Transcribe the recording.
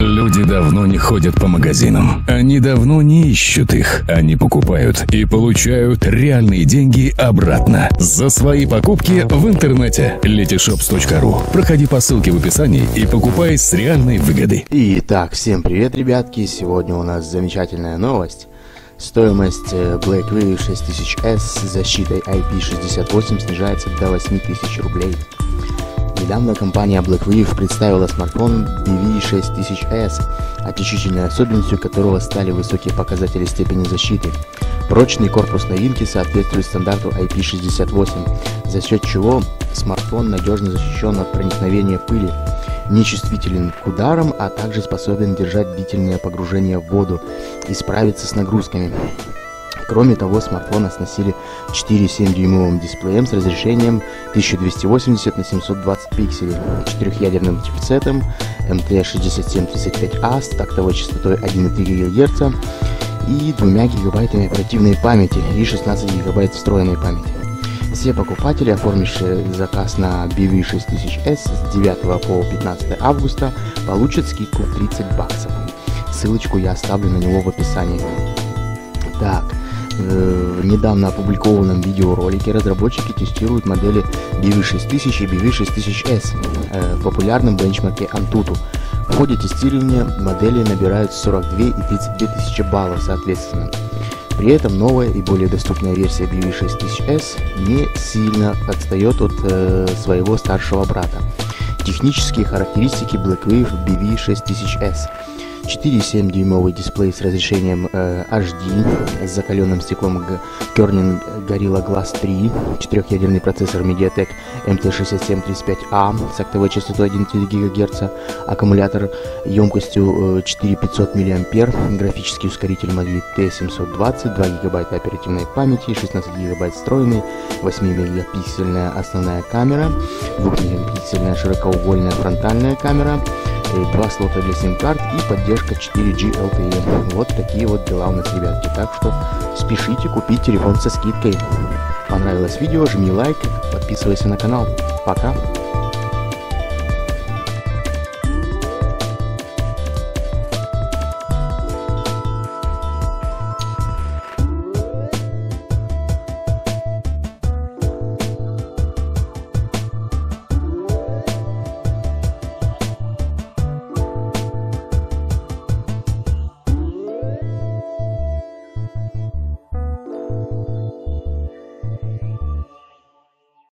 Люди давно не ходят по магазинам. Они давно не ищут их. Они покупают и получают реальные деньги обратно за свои покупки в интернете. Letyshops.ru. Проходи по ссылке в описании и покупай с реальной выгодой. Итак, всем привет, ребятки. Сегодня у нас замечательная новость. Стоимость BlackWave 6000S с защитой IP68 снижается до 8000 рублей. Недавно компания BlackWave представила смартфон BV6000S, отличительной особенностью которого стали высокие показатели степени защиты. Прочный корпус новинки соответствует стандарту IP68, за счет чего смартфон надежно защищен от проникновения пыли, нечувствителен к ударам, а также способен держать длительное погружение в воду и справиться с нагрузками. Кроме того, смартфон оснастили 4,7-дюймовым дисплеем с разрешением 1280 на 720 пикселей, 4-ядерным чипсетом MT6735A с тактовой частотой 1,3 ГГц и 2 гигабайтами оперативной памяти и 16 гигабайт встроенной памяти. Все покупатели, оформившие заказ на BV6000S с 9 по 15 августа, получат скидку в $30. Ссылочку я оставлю на него в описании. Так, в недавно опубликованном видеоролике разработчики тестируют модели BV6000 и BV6000S в популярном бенчмарке Antutu. В ходе тестирования модели набирают 42 и 32 тысячи баллов соответственно. При этом новая и более доступная версия BV6000S не сильно отстает от своего старшего брата. Технические характеристики BlackWave BV6000S. 4,7-дюймовый дисплей с разрешением HD с закаленным стеклом Corning Gorilla Glass 3, 4-ядерный процессор MediaTek MT6735A с тактовой частотой 1,3 ГГц, аккумулятор емкостью 4500 мАh, графический ускоритель модели T720, 2 ГБ оперативной памяти, 16 ГБ встроенной, 8-мегапиксельная основная камера, 2-мегапиксельная широкоугольная фронтальная камера, 2 слота для сим-карт и поддержка 4G LTE. Вот такие вот дела у нас, ребятки. Так что спешите купить телефон со скидкой. Понравилось видео, жми лайк, подписывайся на канал. Пока!